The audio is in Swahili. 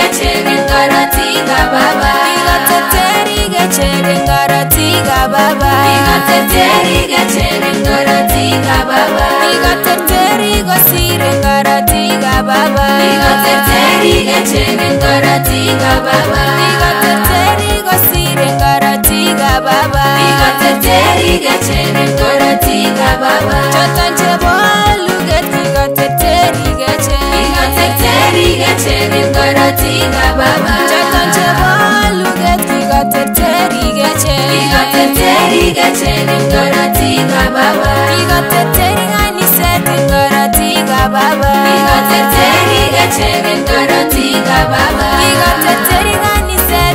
gechere ngaratika baba. Igateteri gechere ngaratika baba. Igateteri gechere ngaratika baba. Igateteri gosire ngaratika baba. Igateteri gechere ngaratika baba. Igateteri gosire ngaratika baba. Igateteri gechere ngaratika baba. Chotanje bolu getiga teteri gechere. Igateteri gechere ngaratika baba. Chotanje bolu getiga teteri gechere. Igateteri gechere ngaratika baba. Igateteri aniseti ngaratika baba. Igateteri gechere ngaratika baba. Igateteri aniseti